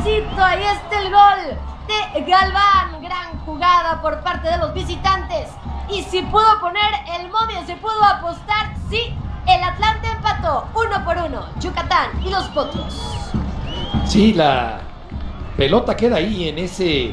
Carlosito, ahí está el gol de Galván. Gran jugada por parte de los visitantes. Y si pudo poner el momio, se pudo apostar, sí, el Atlante empató 1-1, Yucatán y los Potros. Sí, la pelota queda ahí en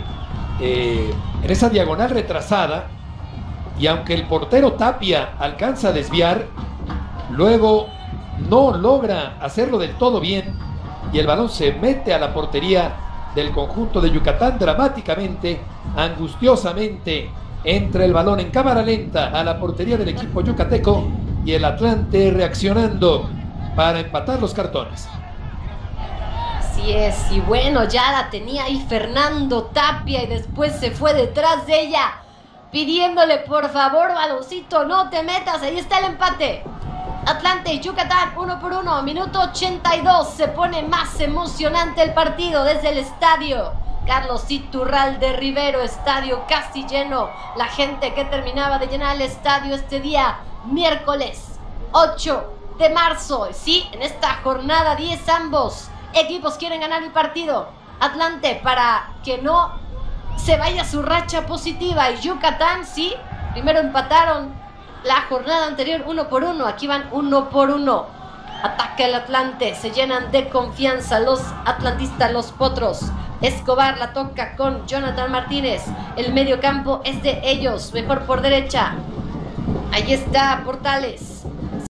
esa diagonal retrasada, y aunque el portero Tapia alcanza a desviar, luego no logra hacerlo del todo bien y el balón se mete a la portería del conjunto de Yucatán. Dramáticamente, angustiosamente, entra el balón en cámara lenta a la portería del equipo yucateco y el Atlante reaccionando para empatar los cartones. Así es, y bueno, ya la tenía ahí Fernando Tapia y después se fue detrás de ella pidiéndole por favor, baloncito, no te metas. Ahí está el empate. Atlante y Yucatán 1-1, minuto 82. Se pone más emocionante el partido desde el estadio Carlos Iturralde Rivero, estadio casi lleno. La gente que terminaba de llenar el estadio este día, miércoles 8 de marzo. Sí, en esta jornada 10 ambos equipos quieren ganar el partido. Atlante para que no se vaya su racha positiva, y Yucatán, sí, primero empataron la jornada anterior 1-1, aquí van 1-1. Ataca el Atlante, se llenan de confianza los atlantistas, los potros. Escobar la toca con Jonathan Martínez, el medio campo es de ellos, mejor por derecha. Ahí está Portales,